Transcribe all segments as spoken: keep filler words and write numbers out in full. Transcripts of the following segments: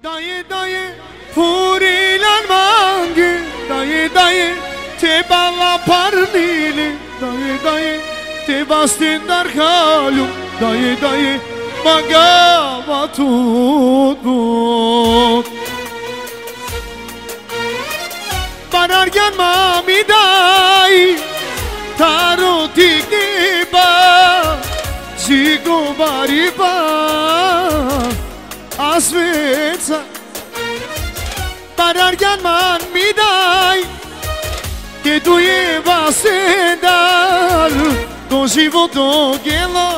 Dayı dayı purilan mangi, dayı dayı te balla parnili, dayı dayı te bastindar kalum, dayı dayı magava tutut. Barargan mami dayı taruti giba, zigo bariba. Asveța Barargan man mi dai Che tu e se dar Con životo gelo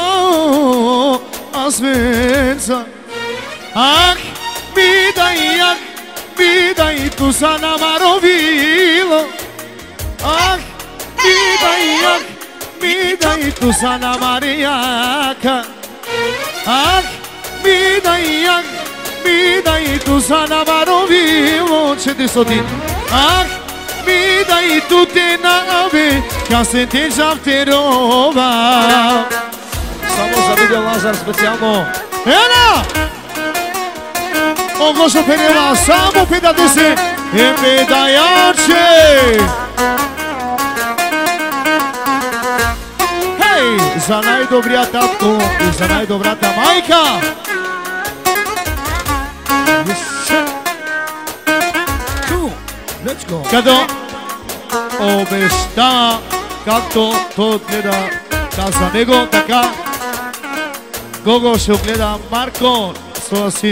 Asveța Ah, mi dai, ah, mi dai Tu sana marovilo Ah, mi dai, ah, mi dai Tu sana mariaca Ah, mi dai, mi dai tu sana marovilo ce ti sto di ah mi dai tu te nave ja se te žavterova Samo za video Lazar specijalno Ena Ogosho peneva samo pedate se e pedajače Hej, za najdobrija tatko i za najdobrata majka Let's go. Kada obešta kako to gleda da za него така Гого ще гледа Марко своя син.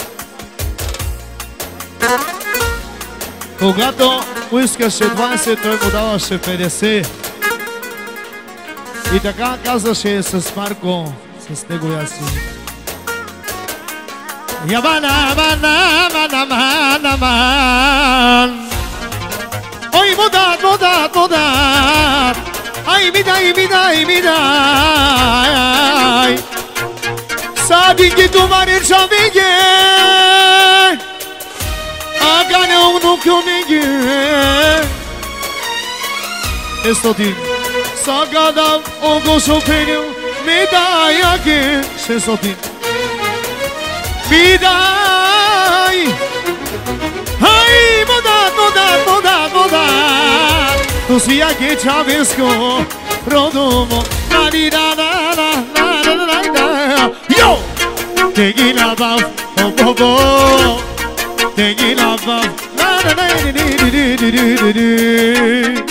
Когато поискаше двайсет, той му даваше петдесет. И така казваше с Марко, с неговия син. Ямана, мана, мана, мана, ман. Ой, модат, модат, модат. Ай, ми дай, ми дай, ми дай. Садинги тумари чавиге. Агане унукюниге. Естоти. Сагадам огошо пеню. Ми дай аге. Шестоти. Mi dai Hai modat, modat, modat, modat Tu sia che c'avesco Rodomo La di da da da da da da da Yo Tegin above Oh oh oh Tegin above La da da da da da da da da